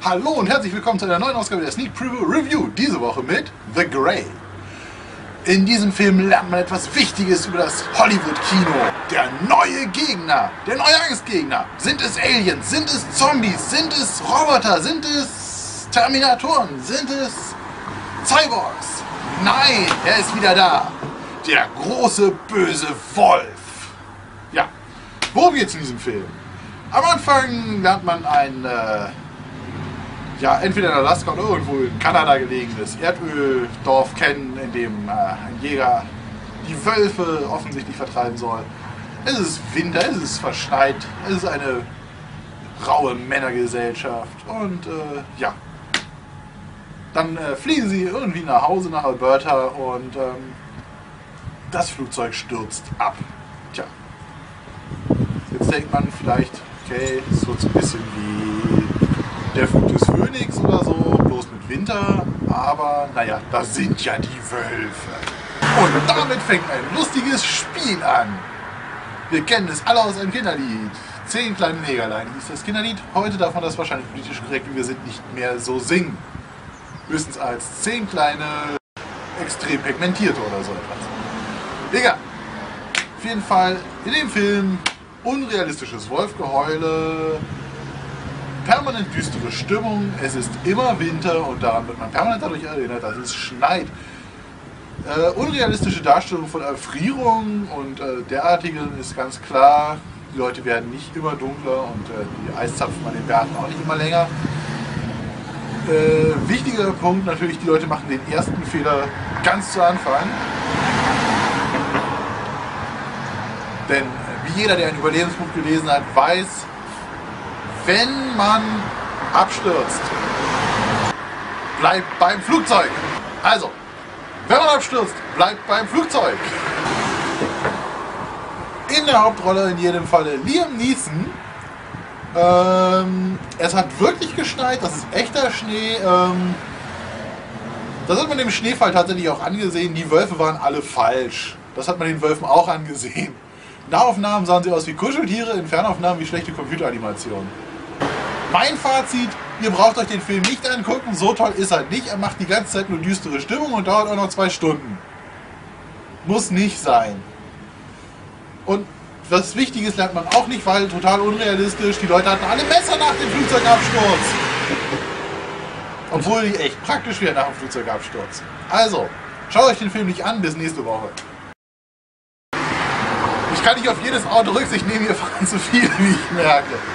Hallo und herzlich willkommen zu einer neuen Ausgabe der Sneak Preview Review, diese Woche mit The Grey. In diesem Film lernt man etwas Wichtiges über das Hollywood-Kino. Der neue Gegner, der neue Angstgegner. Sind es Aliens, sind es Zombies, sind es Roboter, sind es Terminatoren, sind es Cyborgs? Nein, er ist wieder da. Der große böse Wolf. Ja, worum geht's in diesem Film? Am Anfang lernt man ein entweder in Alaska oder irgendwo in Kanada gelegenes Erdöldorf kennen, in dem ein Jäger die Wölfe offensichtlich vertreiben soll. Es ist Winter, es ist verschneit, es ist eine raue Männergesellschaft und dann fliegen sie irgendwie nach Hause nach Alberta und das Flugzeug stürzt ab. Tja, jetzt denkt man vielleicht, okay, es wird so ein bisschen wie der Flug des Phönix oder so, bloß mit Winter, aber naja, das sind ja die Wölfe. Und damit fängt ein lustiges Spiel an. Wir kennen es alle aus einem Kinderlied. 10 kleine Negerlein hieß das Kinderlied. Heute darf man das wahrscheinlich politisch korrekt, wie wir sind, nicht mehr so singen. Höchstens als 10 kleine, extrem pigmentierte oder so etwas. Egal. Auf jeden Fall in dem Film unrealistisches Wolfgeheule, permanent düstere Stimmung, es ist immer Winter und daran wird man permanent dadurch erinnert, dass es schneit. Unrealistische Darstellung von Erfrierung und derartigen ist ganz klar. Die Leute werden nicht immer dunkler und die Eiszapfen an den Bärten auch nicht immer länger. Wichtiger Punkt natürlich, die Leute machen den ersten Fehler ganz zu Anfang. Denn wie jeder, der ein Überlebensbuch gelesen hat, weiß, wenn man abstürzt, bleibt beim Flugzeug. Also, wenn man abstürzt, bleibt beim Flugzeug. In der Hauptrolle in jedem Falle Liam Neeson. Es hat wirklich geschneit, das ist echter Schnee. Das hat man dem Schneefall tatsächlich auch angesehen. Die Wölfe waren alle falsch. Das hat man den Wölfen auch angesehen. In Nahaufnahmen sahen sie aus wie Kuscheltiere, in Fernaufnahmen wie schlechte Computeranimationen. Mein Fazit, ihr braucht euch den Film nicht angucken, so toll ist er nicht. Er macht die ganze Zeit nur düstere Stimmung und dauert auch noch 2 Stunden. Muss nicht sein. Und was Wichtiges lernt man auch nicht, weil total unrealistisch. Die Leute hatten alle Messer nach dem Flugzeugabsturz. Obwohl die echt praktisch wären nach dem Flugzeugabsturz. Also, schaut euch den Film nicht an, bis nächste Woche. Ich kann nicht auf jedes Auto Rücksicht nehmen, ihr fahren zu viel, wie ich merke.